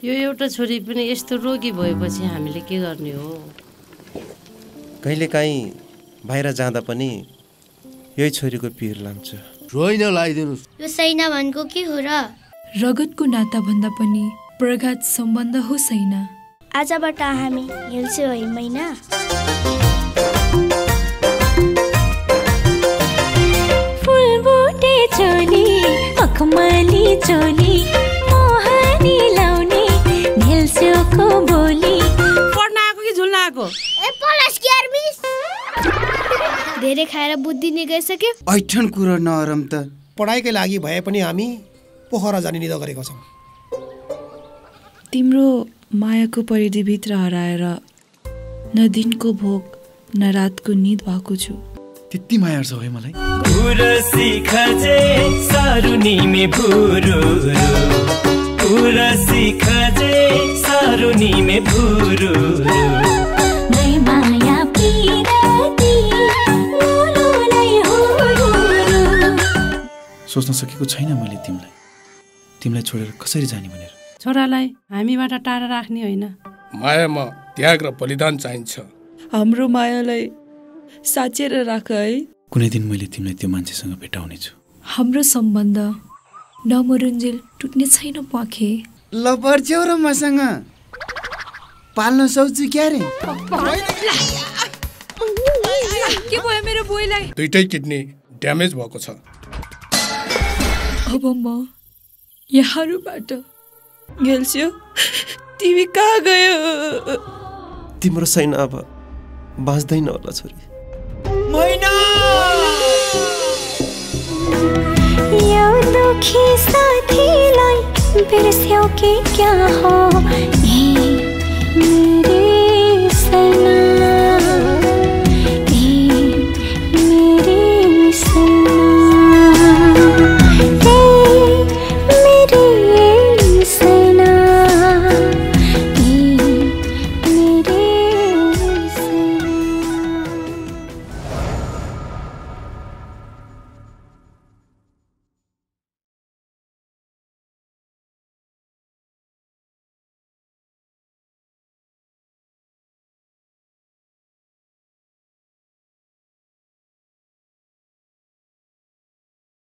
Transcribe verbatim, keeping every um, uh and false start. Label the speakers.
Speaker 1: यो एउटा छोरी पनि यस्तो रोगी भएपछि हामीले के गर्ने हो?
Speaker 2: कहिलेकाहीँ बाहिर जाँदा पनि यही छोरीको पिर लान्छु।
Speaker 3: रोइन लाइदिनुस्।
Speaker 4: यो सैना भनेको के हो र?
Speaker 5: रगतको नाता भन्दा पनि प्रगाढ सम्बन्ध हो सैना।
Speaker 4: आजबाट हामी हेल्छौँ है मैना।
Speaker 6: फुलबुटे चोली मखमली चोली मोहनी लाउने nghelsyoको बोली।
Speaker 1: पढ्न आएको कि झुल्न आएको?
Speaker 4: ए पलास के यार मिस। धेरै खाएर बुद्धि नै गइसक्यो।
Speaker 7: ऐठन कुरा नरम त।
Speaker 8: पढाइकै लागि भए पनि हामी पोखरा जाने निधो गरेको छौँ।
Speaker 5: तिम्रो मायाको परिधिभित्र हराएर न दिनको भोक न रातको निद भएको छु।
Speaker 3: त्यति माया छ है मलाई।
Speaker 9: उरसी खजे सारुनी में भुरु उरसी खजे सारुनी में भुरु
Speaker 6: नै माया पिराती लोलोलाई हुरु।
Speaker 3: सोच्न सकेको छैन मैले तिमीलाई तिमीलाई छोडेर कसरी जाने भनेर।
Speaker 1: छोरालाई हामीबाट टाढा राख्ने होइन।
Speaker 8: मायामा त्याग र बलिदान चाहिन्छ।
Speaker 5: हाम्रो मायालाई साचेर राख है।
Speaker 3: कुनै दिन मैले तिमीलाई त्यो मान्छेसँग भेटाउने छु।
Speaker 5: हाम्रो सम्बन्ध नमरुन्जेल टुट्ने छैन पाखे।
Speaker 7: ल पर्छौ र मसँग पाल्न सक्छु क्या रे?
Speaker 5: के भयो मेरो बोइलाई?
Speaker 8: दुईटै किडनी ड्यामेज भएको छ।
Speaker 5: अब म यहाँबाट nghelsyo तिमी कहाँ गयो?
Speaker 2: तिम्रो सैना अब बाँच्दैन होला छोरी।
Speaker 7: मैना
Speaker 6: यो दुखी साथीलाई बिर्स्यौ कि क्या हो ए मेरे